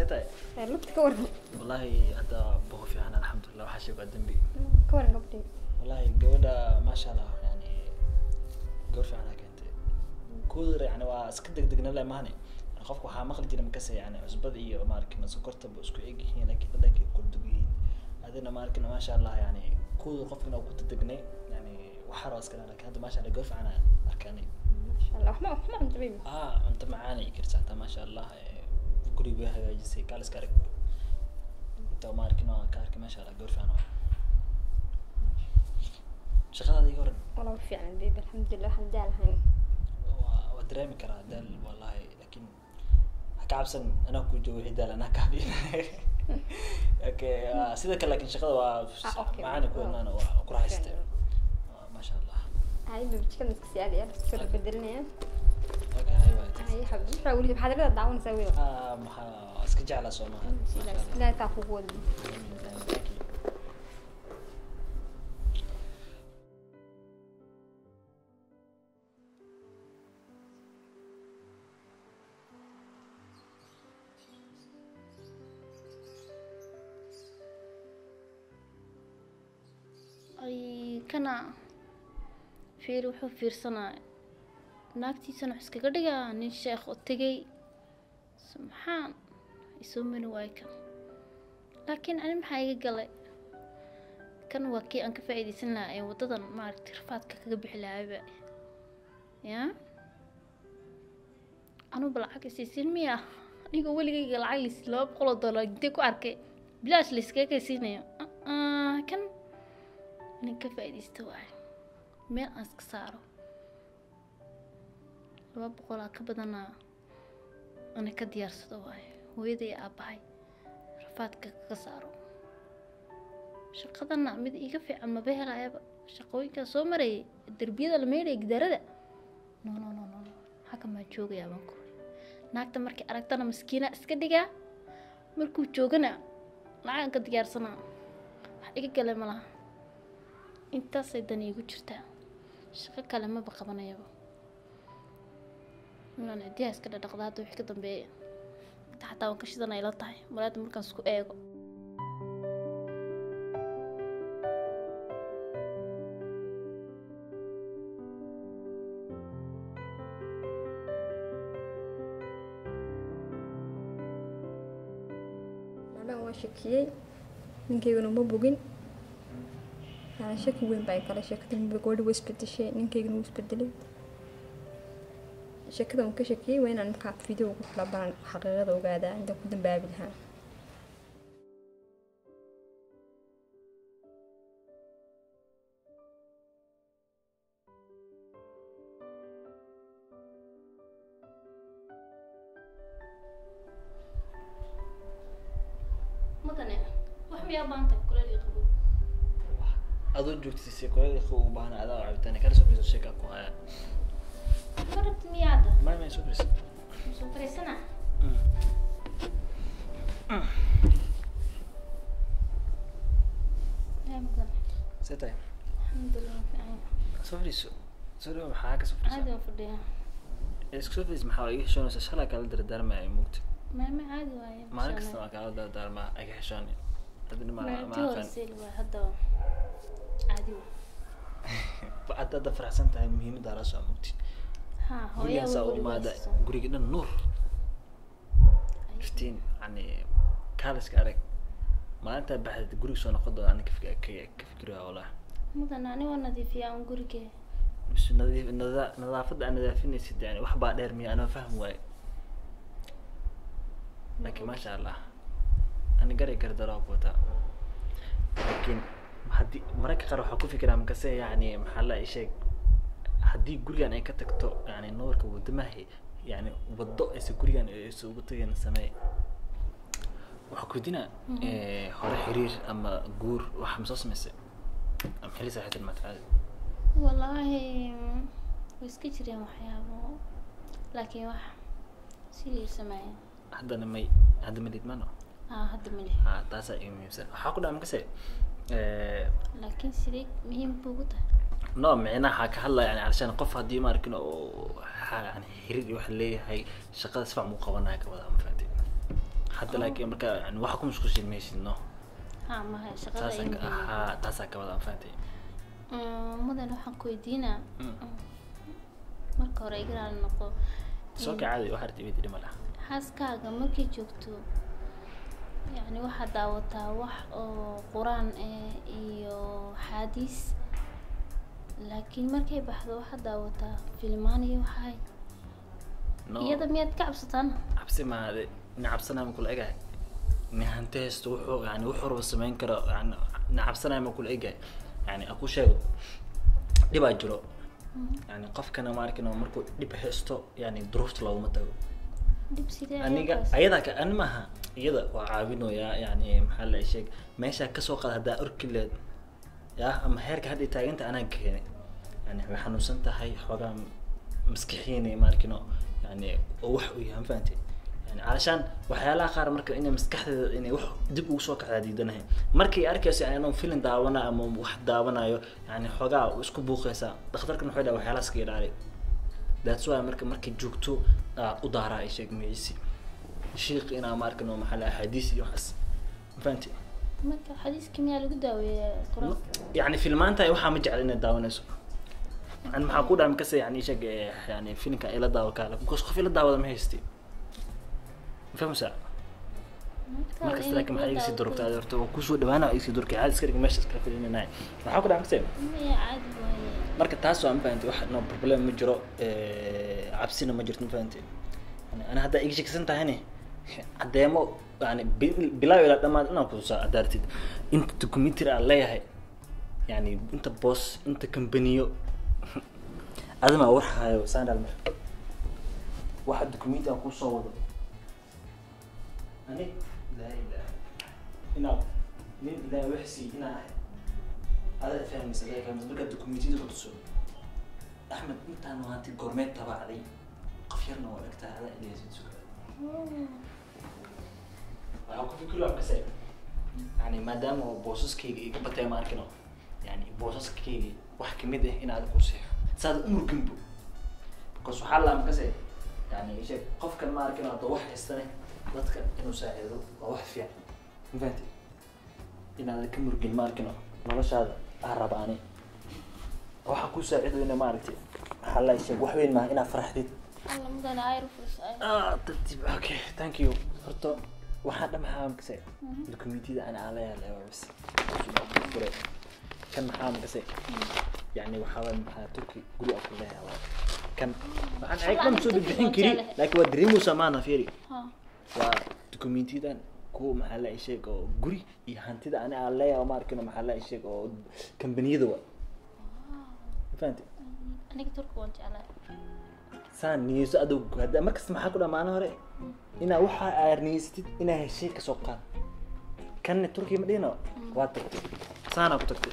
ستة لبت كورن والله هذا بوفي أنا الحمد لله وحشي قدام بي كورن قبلي والله الجودة ما شاء الله يعني غرفة أنا كنت كودر يعني واسكدك دقنا لا ماني قفك waxaa maqli jiray makasay yani cusbad iyo maarkina sokorta isku eeg yihiin laakiin dhadhanka ku dugiin adina maarkina ma sha Allah yani kuudu qofkina uu ku tagnay yani waxa raas kana laakiin hada ma sha Allah غرفة أنا arkani ما شاء الله ما عند بيبي أنت معاني كرسانتا ما شاء الله قريب بها جسي كالس كارك أنت ماركنا كارك ما شاء الله غرفة أنا شغلة هذه يورن والله فعلا بيبي الحمد لله الحمد لله هاي ودرامي كرا دال والله لكن كعبسن أنا كوجو هدال أنا كابي أوكي سيدك لكن شغلة معاني كون أنا وكره يستوي ما شاء الله هاي بيبتكلم نسكسي عليها كل بدلني أوكي هاي حبيبي حاولي بحضرتك دعوة نسوي ما اسكت على سوما لا تاخذ أي كنا فير وحو فير سنة naagtii sana wax iskaga dhigaa nin sheekh oo tagay subxaan isoo min waayka laakiin ani maxaa iga galay kan waa kii aan ka faa'iideysan lahaa ee wadadan maaragtay rafaadka kaga bixi lahaaba yaa anu balacag isiisin miya aniga weligayga lacag lis $200 intee ku arkay bilaash layskaga siinayo kan nin ka faa'iideysta waay meel aan iska saaro 200 ka badana ana ka diyaarsado waay hooyaday aabahay rafaadka ka saaro shaqadana mid iga fiican ma beelaayaba shaqooyinka soo maray darbiyada la meeray gidarada no haka ma joogaya baan ku naagta markii aragtana miskiina iska dhiga markuu joogana lacag ka diyaarsana wax iga galay malaha intaas ay dan igu jirtaa shaqo kale ma qabanayaba من الدياس كده دقدات وحكي ضمبي حتى وكش ذا نيلة طاي مرات مركز سكو إيجو أنا واشكيه من كيغنو مبوجين أنا شك وين باي كلا شك تم بقول ويسبت الشيء من كيغنو ويسبت لي شكله ممكن شكيه وين أنا مقعد فيديو وقفل بان حقيقة وقاعدة عندك قدام بابلها مدني وحمي أبانتك كل اللي يقبل أظن جوكتي سيكوي خو بهنا هذا عبتني كان سوبر الشيك أكو هاي مرت ميادة ما سوبر سوبر سنة يا مدني ستة الحمد لله سوبر سوبر حاجة سوبر عادي مفرديها سوبر محاولة شلون سهلة كلا دردار معي موت ما عادي واي ما أنا كسر كلا دردار مع أي حشاني أدنى ما كان هذا عادي بعد هذا فرح سنتها مهم دراسة موت هو يا سو ماذا قريقنا النور فتين يعني كالس كارك ما أنت بعد قريق سو ناخذ أنا كيف قريها ولا مدن أنا ونظيف يا أم قريقة بس نظافة أنا ذافيني سد يعني واحد بعد إرمي أنا فاهم واي لكن ما شاء الله أنا قري قردراك وتا لكن هدي مرك قرر حكوا فكرة مكسية يعني محل إشي هدي قريان أي كتكتو يعني النور كودمه يعني والضوء يسكريان يسوقطين السماء وحكوا دينا هذا حرير أما جور وحمصاص مسا أم حلي ساحة المتعال والله ويسكتر يا محيابو لكن واحد سيري سماعي هذا نمي هذا مليت منه هذا ملي تاسع يوم يمسن حقول أم كسي لكن سيري مهم بوجوده نعم معنا حكى هلا يعني علشان قف هدي ما ركنه يعني حرير يوحلي هاي شغال سبع مقاومة هيك ولا ما فهمتي hadda laakiin marka yani waxa ku mashquulshin maysid no ha ma hay shaqada taas in aha taas ka wada faantay mudan waxaan ku weydiinaa marka hore igraan noqo soo kacay waxa artay dhima laha xaaskaaga markay joogto yani waxa daawataa wax oo quraan iyo xadiis laakiin markay baxdo waxa daawataa filmaan iyo waxay iyada miyaad ka cabsataan cabsi ma hade nacabsanaa ma kula egahay nihanteesto wuxuu yani wuxuu rabo sameyn karo yani nacabsanaa ma kula egahay yani aku sheego dhibaa jiro yani qofkana ma arkino markuu dhib haysto yani duruufta looguma tago dib sidee aniga ayada ka an maaha iyada waa caawinooya yani maxaa la sheeg meesha ka soo qaad hadaa orkileed ya ama heerka hadda taaganta anaa keenay yani way xanuunsan tahay xoogaa maskaxiinay ma arkino يعني wax uu yahay faantay yani alashan waxyaalaha qaar marka inay maskaxdeeda inay wax dib ugu soo kacda diidanahay markii arkayso inuu film daawana ama wax daawanayo yani xogaa isku buuqaysa dhakhtarkan wuxuu dhahay waxyaalaha iska ilaali that's why marka joogto u daara ay sheeg meeysi sheekh ina markano maxalla xadiis iyo waxas faantay marka xadiiska miyaa lagu daaweeyaa quraan yani filmaanta waxa ma jecel inay daawanayso أنا محاكود عم كسر يعني إيش يعني فين كان إلى داو كله بكوس خفيف الداو ما هيستي فهم ساعة ما كسر لك محل يصير دور بتاع دور تو كوسو دبانا يصير دور كعاد سكرك ماشي سكرك في النهاية محاكود عم كسر عادي مركز تاسو عم فهمتي واحد نو بروبلم مجرى عبسينا مجرى فهمتي أنا هذا إيش كسنت هني عديمو يعني بلا ولا دم أنا كوسا أدارتي أنت تكميتر عليها هاي يعني أنت بوس أنت كمبنيو هذا ما وحها ساند المر واحد دوكيمنت أكو صوره أنا لا إله هنا من لا وحسي هنا هذا فهم مثلا كم بقى دوكيمنتي ده بتصور أحمد أنت أنا هاتي الجورميت تبع علي قفيرنا وقتها هذا اللي يزيد سكر أو كل كله عم بسأل يعني ما دام هو بوسس كي بتاعي ما أركنه يعني بوسس كي واحد كمية هنا على الكرسي صار أمر جنبه بقص حلا ما كسر يعني إيش قف كان ما أركنه هذا واحد السنة ضدك إنه ساعده واحد فيه فهمتي إن هذا كمر جن ما أركنه ما بس هذا أهرب عني واحد كل ساعده إنه ما أركتي حلا إيش واحد وين ما هنا فرحتي الله مدن عارف ترتيب أوكي ثانك يو فرتو واحد ما حام كسر الكوميدي ده أنا عليها لا بس كان محام كسر يعني وحاول تركي قولوا أكلها كان عن عيك لم تسود الحين كري لكن ودريمو سمانا فيري وتكومينتي ده كو محل شيء أو قري يهانتي ده أنا عليها وما أركنا محل شيء أو كم بنيدوا فهمتي أنا كترك وانت على سان نيوز أدو هذا مركز محاكونا معنا هري إنا وحا أرنيستي إنا هالشيء كسوقان كان التركي مدينة واتك سانا كتركي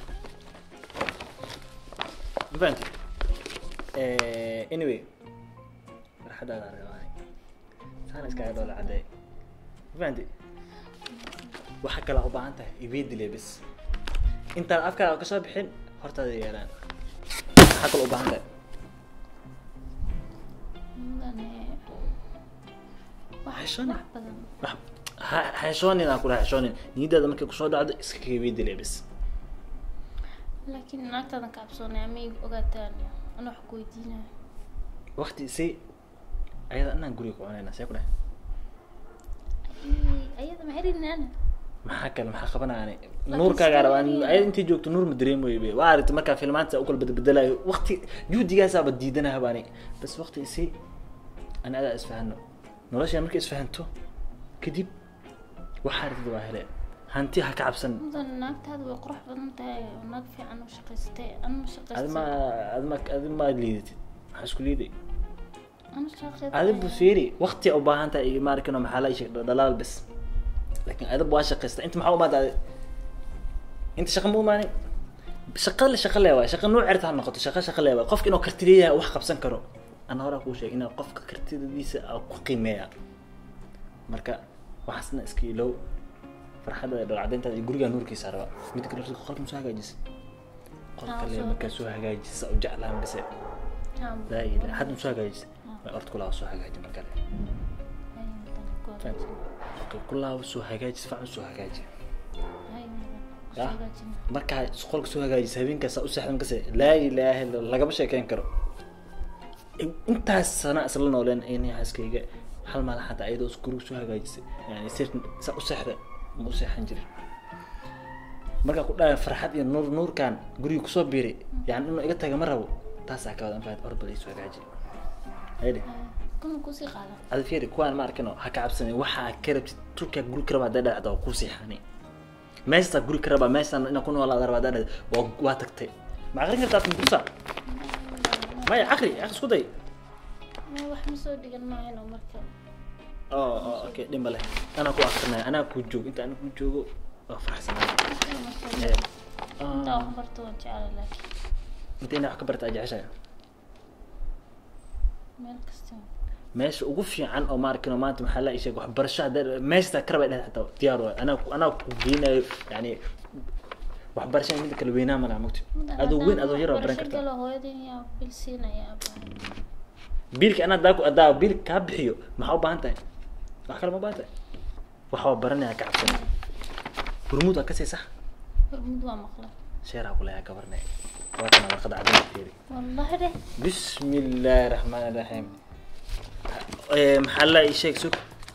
فهمتي anyway راح هذا الرواية سانا إسكاي دول عداي فهمتي وحكى له بعنته يبيد لي بس أنت الأفكار كسب حين هرت هذا يلان حكى له بعنته حيشوني ناكل حيشوني نيدا دمك كسود عاد إسكاي بيد لي بس لكن أنا كابسوني عمي أقعد أنا حكوي دينا وقتي سي أيضا أنا نقول لكم أنا سيكون أيضا ما هري أنا ما حكى ما حخبنا يعني نور كعربان أيضا أنت جوكت نور مدريم ويبي وعارف مركب فيلمات أقول بدلا وقتي جودي جالسة بديدنا هباني بس وقتي سي أنا أدا أسفهنه نورش يا مركب أسفهنته كديب وحارت ظواهره هانتي هكعبسن ناقت هذا وقروح بنتها وناق في عنه شقستي أنا شقستي هذا ما ليدتي حاسكو ليدي أنا شقستي هذا بفيري وقتي أو باهنتا ما ركنا محلا شيء دلال بس لكن هذا بواش شقست أنت محاول ما دا أنت شغل مو ماني شغل يا شغل نوع عرتها النقطة شغل يا قفك إنه كرتيلية وح قبسن كرو أنا هراك وشيء إنه قفك كرتيلية ديس أو قيمة مركا وحسنا إسكيلو فرحة بعدين تاني يقولوا نور كيسارة ميتك نور خالك مسوي هجاجس خالك اللي مكسوه هجاجس أو جعلها بس لا لا حد مسوي هجاجس ما أرد كلها مسوي هجاجس مركا فهمت okay kullaa soo hagaaji fiican soo hagaaji hay Ya. hagaajin markaa qolka soo hagaajis habeenkaas u seexdan kase laa ilaaha illa Allah, lagama sheekeyn karo intaas sana isla nooleen inay xaskayga hal maalin xataa ayadoo guriga soo hagaajisay yani sir sa u seexda ma u seexan jirin markaa ku dhaaya farxad iyo nuurkan guriga kusoo biiray yani inuu iga taga ma rabo taasaa ka wada anfaad orbal soo hagaaji haydi kuna kusii qaada ada fiiri kuwaan ma arkino ha ka cabsanin waxaa ka rabtid turkiga guri ka rabaa dhacda oo ku seexani meesha guri ka rabaa meesha inaan ku noolaa rabaa dhacda waa tagtay ma aqrin kartaa tan kursa maya aqri isku day ma wax ma soo dhigan maayno marka okay dhimba leh ana ku aqrinay ana ku joog inta ana ku joogo waa faraxsanahay inta wax barto waan jecelahay laakiin inta ina wax ka barta ajacashay meel kasta meesha ugu fiican oo ma arkino maanta maxaa la isheeg wax barasho meesha ka rabaa inaad xataa diyaar waa ana ku geenayo yani wax barasho mid kala weynaa ma laha mugti adoo weyn adoo yar oo baran kartaa kala hooyadin yaa bil siinaya biilka ana daa biil ka bixiyo maxaa u baahan tahay wax kale ma baahan tahay waxa baranaya ka cabsan hormuud ka say sax hormuud waa maqla sheera ku leeyahay gabarnay waana warqad cadaan fiiri wallahi de bismillaahir rahmaanir rahiim maxaa la isheeg sug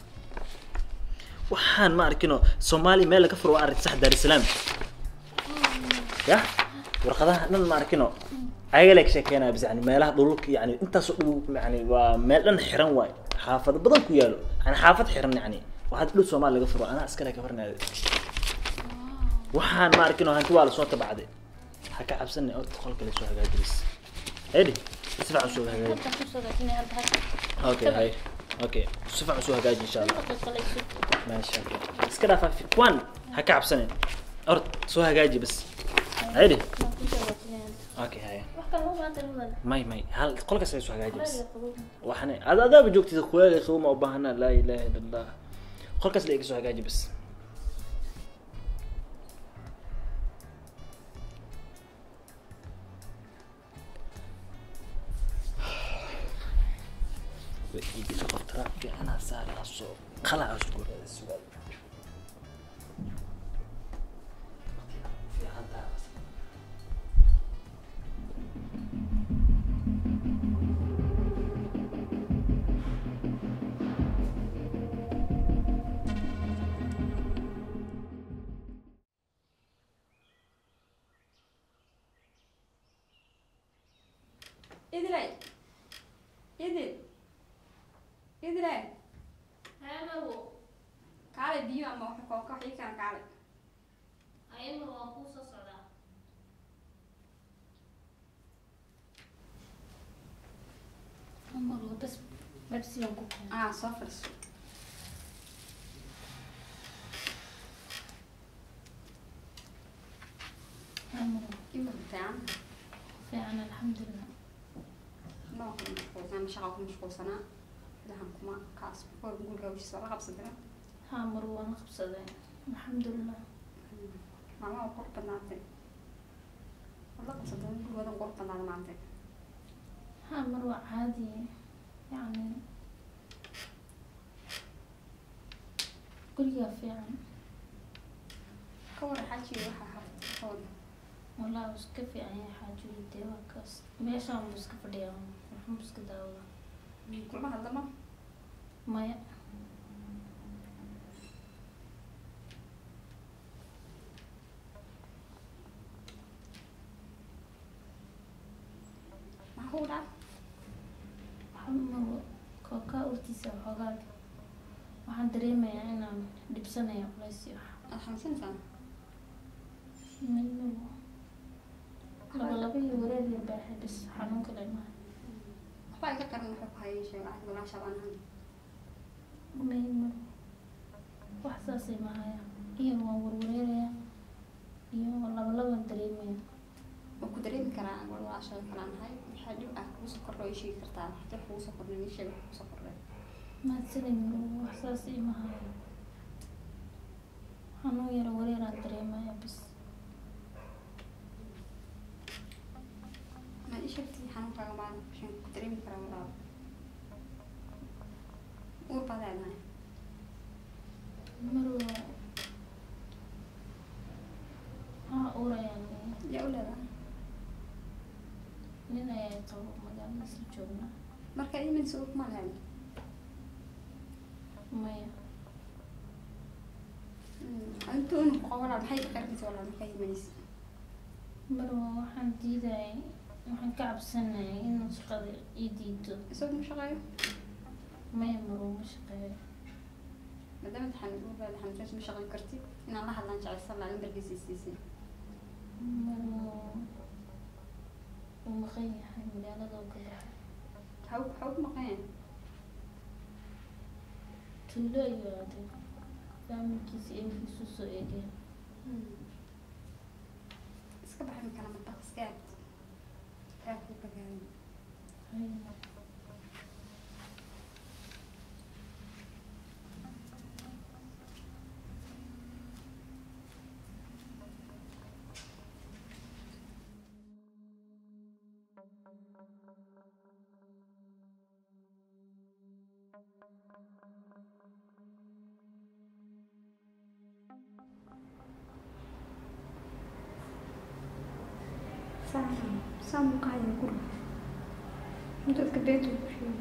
waxaan ma arkino Soomaali meel ka furo arin sax Dar es Salaam ya warqadaha dhan ma arkino ayaga leek sheekeenaa bis yani meelaha dhulka yani intaas oo dhow yani waa meel dhan xiran waay xaafad badan ku yaalo yani xaafad xiran yani waxa dhul Soomaali laga furo ana askari ka farnaaday waxaan ma arkino hanti waa la soo tabacday ha ka cabsanay oo qolka la soo hagaajis هادي سبع سوق هجاج اوكي هاي اوكي سبع سوق هجاج ان شاء الله ماشي اوكي بس كده في كوان هكعب سنه ارد سوق هجاجي بس هادي اوكي هاي ماي هل قولك سوق هجاجي بس وحنا هذا بجوكتي اخويا اخو ما وبهنا لا اله الا الله قولك سوق هجاجي بس يجي سوق ترافيك أنا سار الصوب خلع أشكر هذا السؤال في عندها إدري إدري هذا هو كاري بيو أما وحكوا كحي كان كاري أيوة هو قوس صدا أمر بس بس يوم صفر أمر إما فعلا الحمد لله ما هو مشغول مش عارف مشغول سنة لهم كمان كاس بقول بقول جوش صار خبص ده ها مروان خبصة ده الحمد لله ماما قرب بناتي والله قصة ده بقول هذا قرب بنات معناتي ها مروة عادي يعني قل يا فعلا كور حاجي وحا حفظ كور والله بس كيف يعني حاجة يدي وكاس ماشي عم بس كيف دي عم بس كده والله كل ما هذا ما هو ده محمد كوكا أوتيسا وحقاك waxaan dareemayaa inaan dhibsanayo culays iyo الخمسين سنة laba iyo wareer yar baa xidhis xanuun kale maaha waxbaa iga qaran wuxuu ku hayay sheega cad walaa shabaanahan mayno wax saasay mahaya iyo waan warwareeraya iyo laban dareemaya waa ku dareemi karaa walaa sheega kalaan hay waxaa dhib ah kugu soo kordho ay sheegi kartaa waxta kugu soo kordhay ii sheeg kugu soo kordhay mahadsanid wax saasay mahaya xanuun yar wareeraan dareemaya bis ما إيش بتي حنون كمان عشان تريم كلام الله وربع ذا marwo urayaan yaa u leedahay nin ayaa qabo magaalada isla joogna marka imin suuq ma lahayn maya antuun qowla maxay qarkiisa wala maxay imanaysa marwo waxaan diidayay waxaan ka cabsanayay inuu shaqada ii diido isagoo ma shaqeeyo maya marwo ma shaqeeyo maadaama xanuunsaas ma shaqeyn kartid inaan la hadlaan jeceysan lahaa lambarkiisa siisay marwo wuu maqan yahay magaalada oo ka baxay waxaa ku maqan tuulo ayuu aaday faamilkiisa ehelkiisu soo eegeen iska baxmi kala mataq iska aad kaa ku bagaadan saan buu qaadaya guriga dadka beenta ku sheegay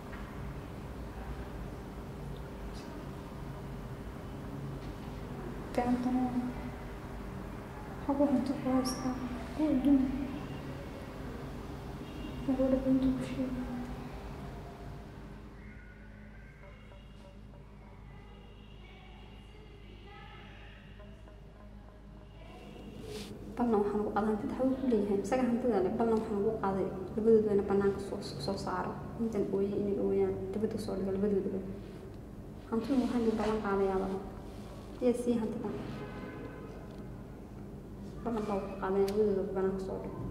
beentana xagu cunto ku haystaa kuwa duma gabadha beenta ku sheegay balna waxaan ugu qaaday hantida xagu ku leeyahay isaga hantida leh balna waxaan ugu qaaday labadoodana banaanka soo saaro intan ooyay inay ooyaan dibadda soo dhigo labadoodaba hantidu waxaan u ballan qaadayaaba iyo sii hantida ballan baa ugu qaaday labadoodaba banaanka soo dhigo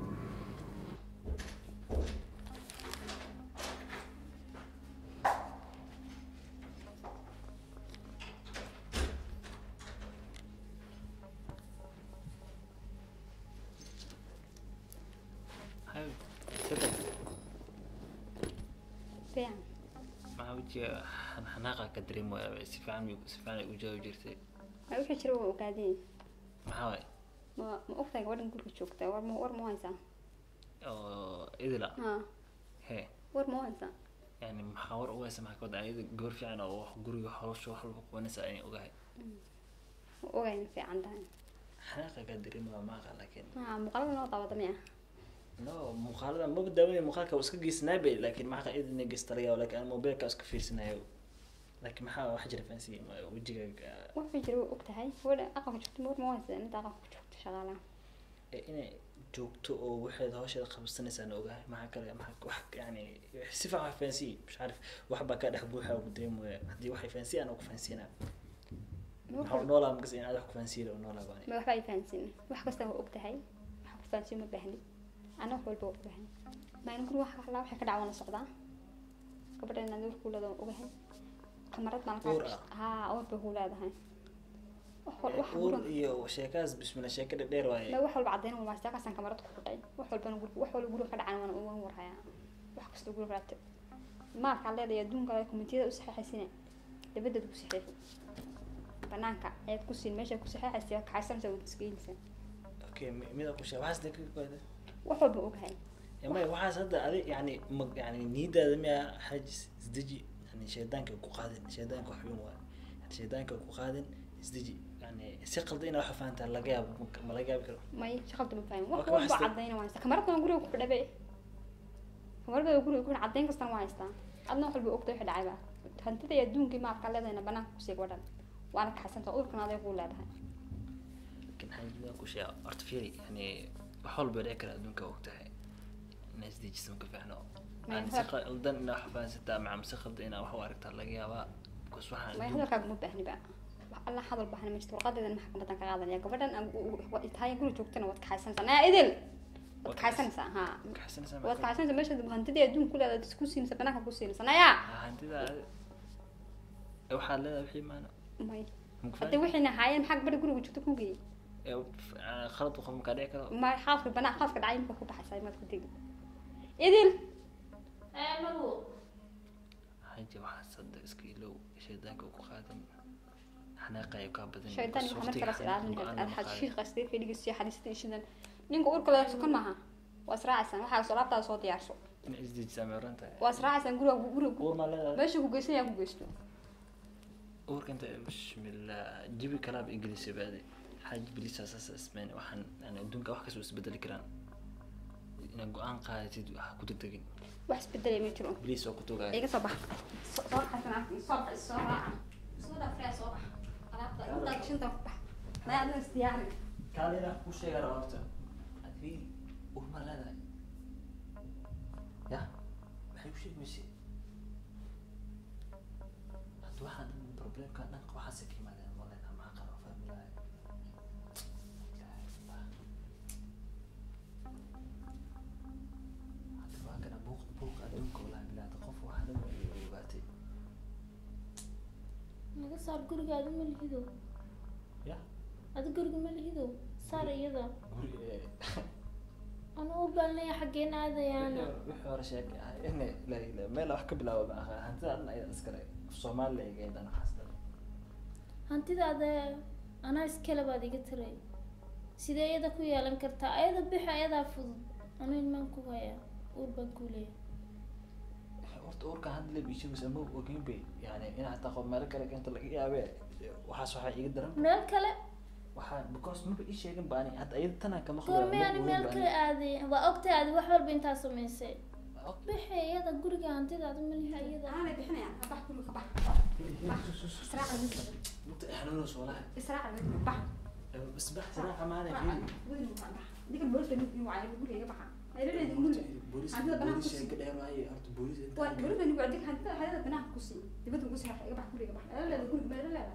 fiican maxaa wejiga xanaaqa ka dareemaya si fiican ay u jawaabi jirtay ma wixii jira waa ogaadeen maxaa waay ma ogtahay gabadhan guriga joogta war ma haysaa oo idila ha he war ma haysaa yani maxaa war u haysa maxaa ka wada ayada goor fiican oo wax guriga hawsha wax walba qabanaysa inay ogahay ma ogayna fiican tahay xanaaqa ka dareemaya maaqa laakiin muuqaalada noo daawada miya no muuqaalada maba daawanay muuqaalka waa iska geysanaabay laakiin maxaa idina geystalayaa laakiin aan mobilka iska fiirsanayo laakiin maxaa wax jira fancy wejigaaga waxay jira waa ogtahay gabadha aqalka joogta war ma haysaa inta aqalka joogta shaqaalaha inay joogto oo waxaad hawsheeda qabsanaysaan ogahay maxaa kale maxaa wax yani si fiican wax fancy مش عارف wax baa ka dhex buuxa ugu dareemaya haddii waxay fancy aan ugu fancyna maxaa noolaa magas in aad wax ku fancy oo noolaa baan ma waxba ay fahansin wax kasta waa ogtahay wax ku fancy ma baahni ana wax walba ogahay ma in guriga wax la waxay ka dhacwana socdaa gabadha inaad war ku leedahay ogahay kamarad ma Uur ha oo baa ku leedahay wax uur iyo sheekaas bismillah sheekada dheer waaye la wax walba cadeyn waa sheekaasan kamarad ku xidhay wax walba guriga ka dhacana waan warhaya wax kasta guriga raad ma ka leedahay adduunka ay komitiyada u saxaxaysan dabadda ku saxay banaanka ayaad ku siin meesha ku saxaxaysa ka xasan soo iskiinsa okay mida ku sheeg waxaas dadka ku wada wax walba ogahay ما waxaas hadda adi yani niidaada miya xajis isdeji yani shaydaanka ku qaadin shaydaanka xubin waa shaydaanka ku qaadin isdeji yani si qaldan inaad wax fahantaa laga yaabo ma laga yaabi karo may shaqada ma fahmin wax walba cadayna waa haysta kamarada guriga ku xidhabay kamarada guriga ku cadayn kastan waa haystaa adna wax walba ogtahay wixii dhacayba hantida iyo adduunkii ma ka leedayna banaanka ku sii wadhan waana ka xasanta urkan aday ku leedahay laakiin xajida ku sheeg artificial yani wax walba dhici kara adduunka ogtahay الناس دي جسمك فعلا يعني ثقة أيضا إنه حفاظتها مع مسخط إنه هو أركتها لقيها بس واحد ما يحضر كاب مبهني بقى الله حضر بحنا مش تقدر إن محكمة كقاعدة يا قبل أن هاي يقولوا جوكتنا وتكحسن سنة إدل وتكحسن سنة ها وتكحسن سنة مش هنتدي أدون كل هذا تسكوسين سبناها كوسين سنة يا هنتدي أو حال هذا الحين معنا ما أنت وحنا هاي محك بدي يقولوا جوكتكم جي خلط وخم كذا ما حافظ البنات حافظ كده عين بكو بحساي ما تقدر إدل مرو حاجة واحد صدق سكيلو شيء ذاك وخاتم xanaaqay ka badan shaytaan waxa marka la ilaalinayo alxad sheekh astii filigiis si xadiistii shidan ninka urka la sukan maaha wasraacsan waxa soo laabtaa soo diyaarso in isdii sameeranta wasraacsan guriga uur ma leedahay meesha ku geysay ku geysto uurka inta bismillah jibi kalaab ingiriisi baadi xaj bilis asaas ismaan waxaan ana adduunka wax kasoo isbedeli karaan in go'aan qaadatid wax ku degdegin wax isbedelay ma jiro bilis oo ku toogay iga soo bax soo xasan soo raaca soo dhaafay soo bax alaabta inta shinta ku bax ma aadna istiyaari kaalina ku sheegay rabta adii uur ma leedahay ya maxay u sheegaysaa hada waxaan problemka dhanka waxaas ka yimaadeen walaal ma aqaan oo fahmilaa hada waa kana buuq adduunka walaal bilaad qof waxa dhan ay ogaatay naga saar gurigaada ma lihido ya ada guriga ma lihido saar iyada guriga ana u baalnay xaggeen aadayaana wixii hore sheekay ah in la meel wax ka bilaabo ma aha hantida dhan ay iskale Soomaaliga ay dhan xasdan hantidaada ana iskala baad iga tiray sidee iyada ku yeelan kartaa ayada bixi ayada fudud ana ilmaan ku haya urban ku leeyahay horta urka hadla bisho sama ogin bay yani in hata qof meel kale inta laga yaabay waxa iga daran meel kale waxaan because ma ii sheegin baani hada ayada tan kama goorma yani meel kale aaday waa ogtay aad wax walba inta sameysay bixi iyada guriga hantidaada ma liha iyada ana bixinaya bax guriga bax israaca inta xanuun soo lahay israaca bax isbax israaca ma leh guriga bax diga booliska ninki waa guriga bax ayreed guriga booliska booliska sheeg dheer waay horta booliska inta waa guriga nigu adig hada banaanka ku sii dibadda ugu sii iga bax guriga bax ayreed guriga meel leedahay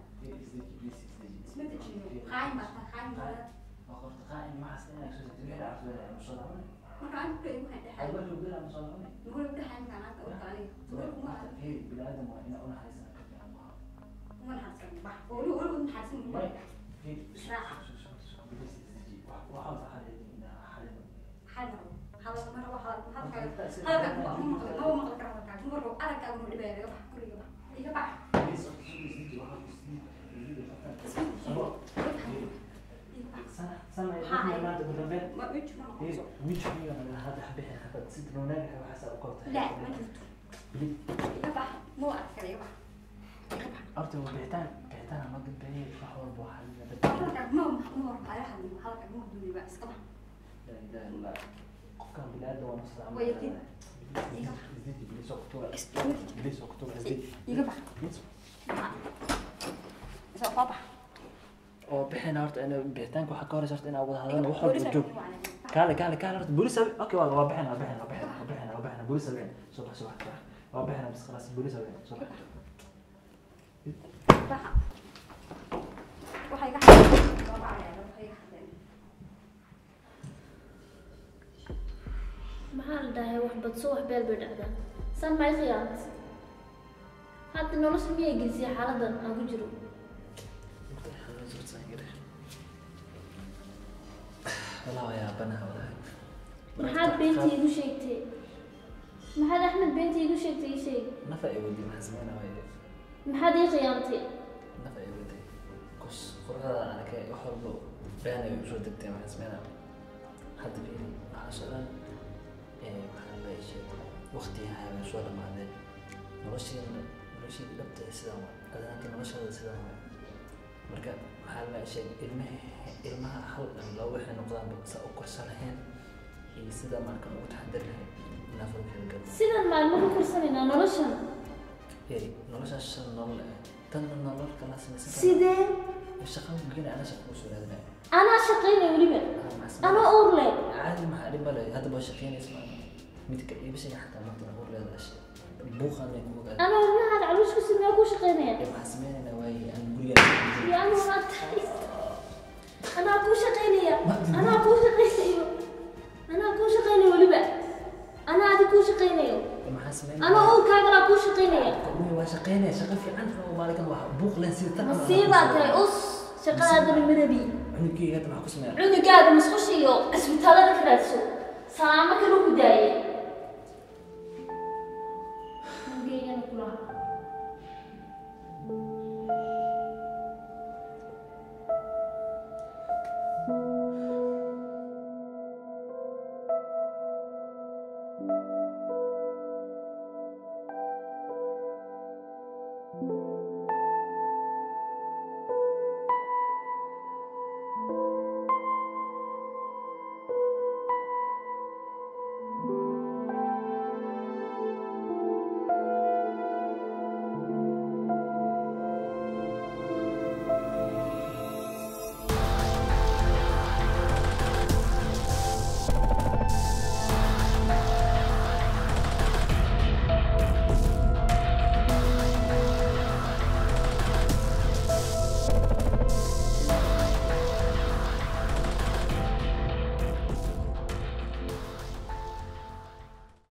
قايم قايم وقت قائم مع سنة سويت عارف المصادمة ما كان كل يوم هذا أول يوم بلا مصادمة نقول بدي حاجة أنا أقول عليه تقول ما هي بلا آدم وإنا أنا حاسة كذا ما نحسن بح قولوا نحسن ما هي بسرعة وحاول حالي حاله هذا مرة واحد هذا هو ما قدر مرة أنا كأقول اللي بيرجع بح كل يوم يجبح سنة ما تقول بيت ما مش هذا حبيت حتى ست نونك وحسب قلت لا ما جبت يبح مو أكثر يبح أرتي وبيتان ما قد بعيد فحول بوحل هذا مو على حد هذا مو دوني بس طبعا لا كان بلاد ونص ويتين زيد بليس أكتوبر بليس أكتوبر زيد يبح سوف أبح oo bixin horta in bixitaanka waxa ka horeysa in aad hadaan wax walba joog kaale horta booliis okay waa bixin booliis soo bax waa bixin bas خلاص booliis soo bax waxay ka maxaa la dhahay wax badso wax beel bay dhacdaa san ma qiyaas hadda nolosha miyay gelisay xaaladan aan ku jiro والله يا بنها والله maxaad beentii igu sheegtay maxaad axmed beentii igu sheegtay ii sheeg نفعي ودي ما حسمينا ويا maxaad ii khiyaantay نفعي ودي قص قرها أنا كي أحب بيانا يوجد دكتور ما حسمينا حد فيني عشان محل شيء وقتي هاي شو هذا معناه نرشي لبت سلام هذا كان نرشي هذا سلام مركب محل شيء ilmaha hal loo waxay noqdaan sa u korsanayeen iyo sida marka uu taxadar lahayn nafaqada gal sidan maalmo ku korsanayna noloshan nolosha shan nolol tan nolol kala sameysan sidee shaqo gina ana shaqo soo raadinay ana shaqeynay waliba ana uur leh caadi ma xalin bale hada ba shaqeynay ismaa midka ibsi xataa ma tan uur leh ashi buuqan ay ku gaar ana waxaan caluus ku sameeyo ku shaqeynaya ma xasmeeyna way aan guriga ya ana أنا أكون شقينية أنا أكون شقينية ولبا أنا هذه أكون شقينية أنا أقول كاغلا أكون شقينية أمي شقينية شقي في عنف ومالك بوق لنسير تقع مصيبة تاي أص شقا هذا المنبي عنكي هذا معكوس معه عنك هذا مسخوشيو اسمه هذا كراسو سلامك لو بداية